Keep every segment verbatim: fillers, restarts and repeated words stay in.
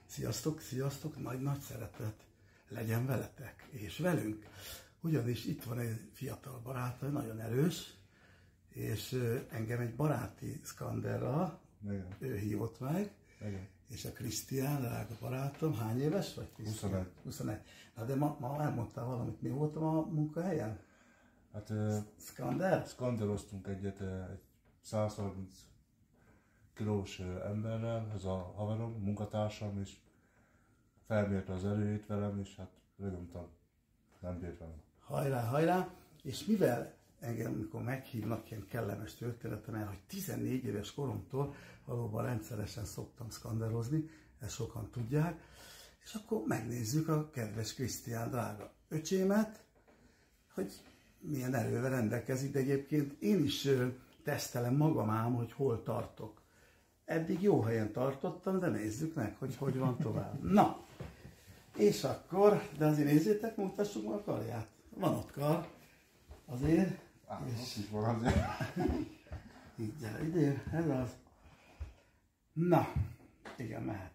Sziasztok, sziasztok, nagy-nagy szeretet legyen veletek és velünk. Ugyanis itt van egy fiatal barátom, nagyon erős, és engem egy baráti szkanderral, ő hívott meg, igen. És a Krisztián, drága barátom, hány éves vagy? huszonegy. huszonegy. Na de ma, ma elmondtál valamit, mi voltam a munkahelyen? Hát uh, Szkander? szkanderoztunk egyet egy száz harminc kilós emberrel, ez a haverom, munkatársam, és felmérte az erőjét velem, és hát rögömtem, nem bírt velem. Hajrá, hajrá! És mivel engem, amikor meghívnak, ilyen kellemes történetem el, hogy tizennégy éves koromtól valóban rendszeresen szoktam szkanderozni, ezt sokan tudják, és akkor megnézzük a kedves Krisztián, drága öcsémet, hogy milyen erővel rendelkezik, de egyébként én is tesztelem magam ám, hogy hol tartok. Eddig jó helyen tartottam, de nézzük meg, hogy hogy van tovább. Na, és akkor, de azért nézzétek, mutassuk meg a karját. Van ott kar, azért. Á, és... ott is van azért. Így gyere ide, ez az. Na, igen, mehet.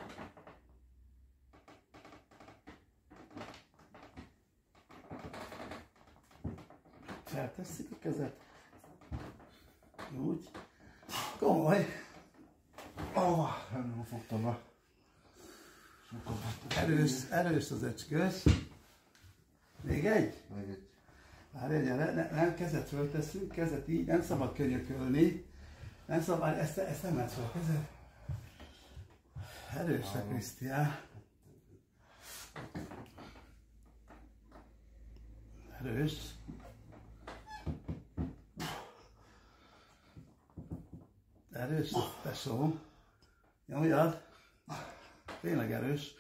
Feltesszük a kezet. Úgy. Komoly. Oh, nem fogtam a... Erős, erős az öcskös. Még egy? Még egy. Várj, gyere, ne, nem, kezet föltesszük, kezet így, nem szabad könyökölni. Nem szabad, ezt, ezt nem lehet fel, kezet. Erős a Krisztián. Erős. Erős, tesó. Nyomjad. Tényleg erős.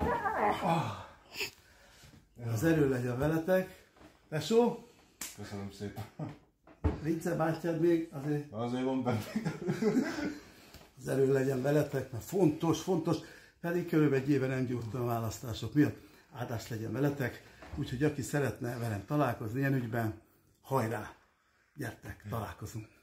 Az erő legyen veletek. Tesó. Köszönöm szépen. Vince bátyád még azért. Azért van benne. Az erő legyen veletek, mert fontos, fontos. Pedig körülbelül egy éve nem gyúrtam a választások miatt. Áldás legyen veletek. Úgyhogy aki szeretne velem találkozni ilyen ügyben, hajrá! Gyertek, találkozunk!